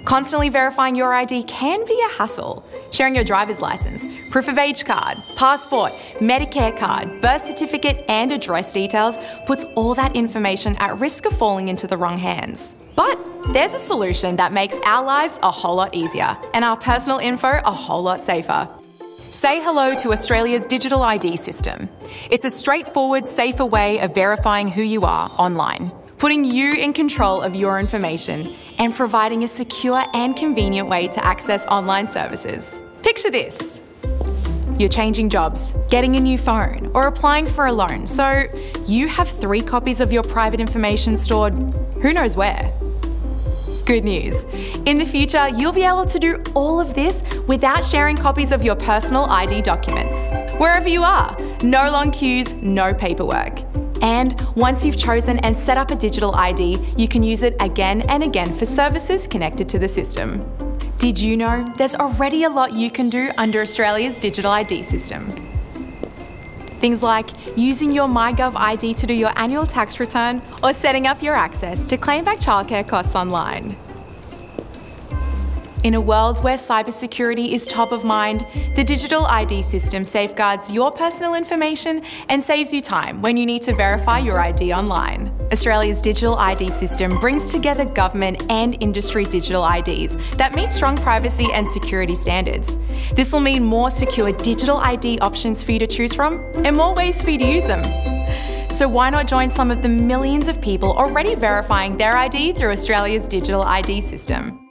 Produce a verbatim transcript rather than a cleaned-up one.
Constantly verifying your I D can be a hassle. Sharing your driver's license, proof of age card, passport, Medicare card, birth certificate and address details puts all that information at risk of falling into the wrong hands. But there's a solution that makes our lives a whole lot easier and our personal info a whole lot safer. Say hello to Australia's digital I D system. It's a straightforward, safer way of verifying who you are online, putting you in control of your information and providing a secure and convenient way to access online services. Picture this. You're changing jobs, getting a new phone, or applying for a loan, so you have three copies of your private information stored who knows where. Good news. In the future, you'll be able to do all of this without sharing copies of your personal I D documents. Wherever you are, no long queues, no paperwork. And once you've chosen and set up a digital I D, you can use it again and again for services connected to the system. Did you know there's already a lot you can do under Australia's digital I D system? Things like using your MyGov I D to do your annual tax return or setting up your access to claim back childcare costs online. In a world where cybersecurity is top of mind, the digital I D system safeguards your personal information and saves you time when you need to verify your I D online. Australia's digital I D system brings together government and industry digital I Ds that meet strong privacy and security standards. This will mean more secure digital I D options for you to choose from and more ways for you to use them. So why not join some of the millions of people already verifying their I D through Australia's digital I D system?